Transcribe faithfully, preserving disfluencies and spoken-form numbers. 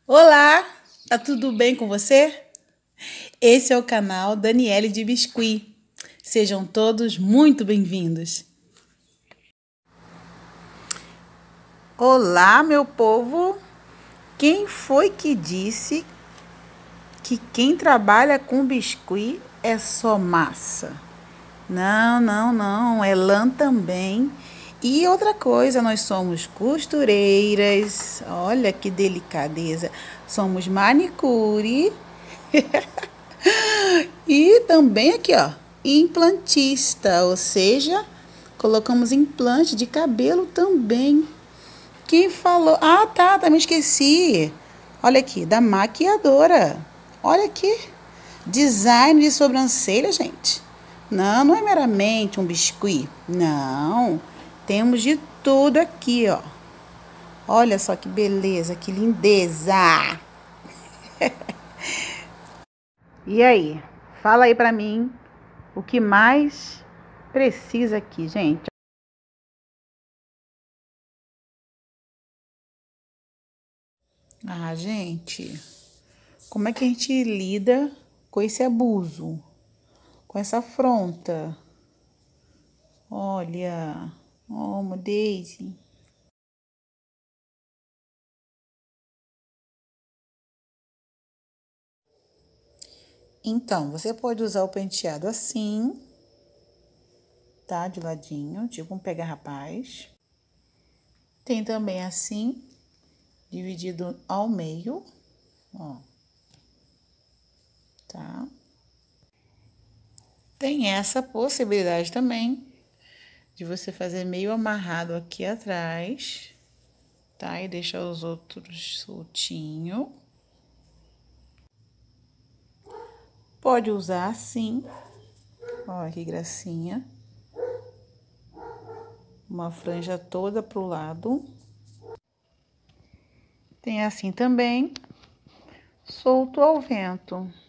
Olá, tá tudo bem com você? Esse é o canal Daniele de Biscuit. Sejam todos muito bem-vindos. Olá, meu povo. Quem foi que disse que quem trabalha com biscuit é só massa? Não, não, não, é lã também. E outra coisa, nós somos costureiras, olha que delicadeza, somos manicure e também aqui, ó, implantista, ou seja, colocamos implante de cabelo também. Quem falou? Ah, tá, também esqueci. Olha aqui, da maquiadora. Olha aqui, design de sobrancelha, gente. Não, não é meramente um biscuit. Não, temos de tudo aqui, ó. Olha só que beleza, que lindeza. E aí, fala aí pra mim o que mais precisa aqui, gente. Ah, gente, como é que a gente lida com esse abuso, com essa afronta? Olha, oh, Daisy. Então, você pode usar o penteado assim, tá? De ladinho, tipo um pega-rapaz. Tem também assim, dividido ao meio, ó. Tá? Tem essa possibilidade também de você fazer meio amarrado aqui atrás, tá? E deixar os outros soltinho. Pode usar assim, ó, que gracinha. Uma franja toda pro lado. Tem assim também, solto ao vento.